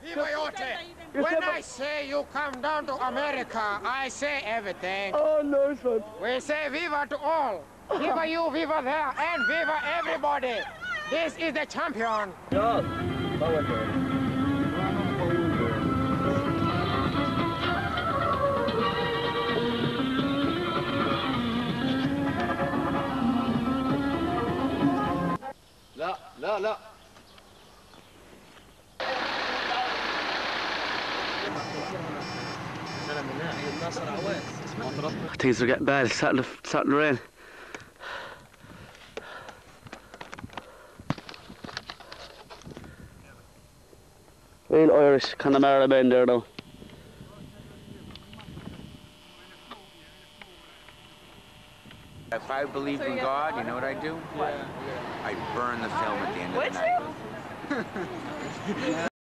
Viva Yote! When I say you come down to America, I say everything. Oh, nice one. We say viva to all. Viva you, viva there, and viva everybody. This is the champion. Ja, power here. لا لا لا Things are getting bad. It's starting to rain. Real Irish Connemara men there now. If I believe in God, you know what I do? What? I burn the film at the end of the night.